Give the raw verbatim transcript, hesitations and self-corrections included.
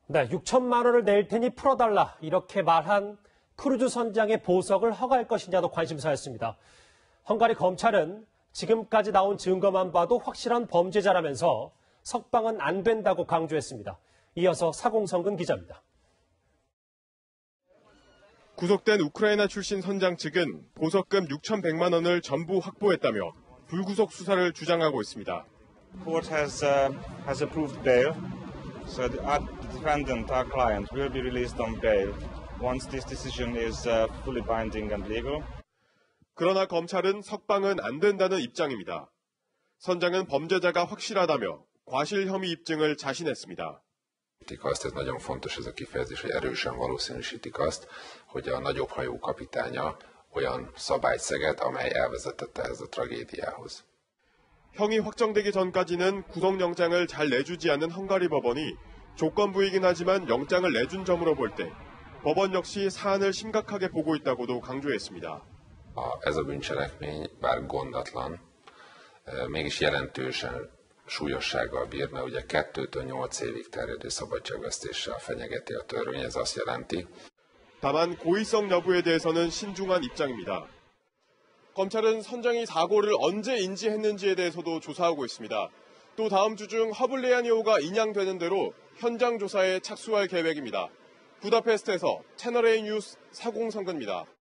네, 육천만 원을 낼 테니 풀어달라 이렇게 말한 크루즈 선장의 보석을 허가할 것이냐도 관심사였습니다. 헝가리 검찰은 지금까지 나온 증거만 봐도 확실한 범죄자라면서 석방은 안 된다고 강조했습니다. 이어서 사공성근 기자입니다. 구속된 우크라이나 출신 선장 측은 보석금 육천백만 원을 전부 확보했다며 불구속 수사를 주장하고 있습니다. Court has uh, has approved bail, so the, our defendant, our client, will be released on bail once this decision is uh, fully binding and legal. 그러나 검찰은 석방은 안 된다는 입장입니다. 선장은 범죄자가 확실하다며 과실 혐의 입증을 자신했습니다. Azt, ez nagyon fontos ez a kifejezés, hogy erősen valószínűsítik azt, hogy a nagyobb hajó kapitánya olyan szabályt szegett, amely elvezetette ehhez a tragédiához. 형이 확정되기 전까지는 구속영장을 잘 내주지 않는 헝가리 법원이 조건부이긴 하지만 영장을 내준 점으로 볼 때 법원 역시 사안을 심각하게 보고 있다고도 강조했습니다. Ez a bűncselekmény, bár gondatlan, mégis jelentősen súlyossággal bírna, ugye kettőtől nyolc évig terjedő szabadságvesztéssel fenyegeti a törvény, ez azt jelenti. 다만 고의성 여부에 대해서는 신중한 입장입니다. 검찰은 선장이 사고를 언제 인지했는지에 대해서도 조사하고 있습니다. 또 다음 주 중 허블레아니호가 인양되는 대로 현장 조사에 착수할 계획입니다. 부다페스트에서 채널A 뉴스 사공성근입니다.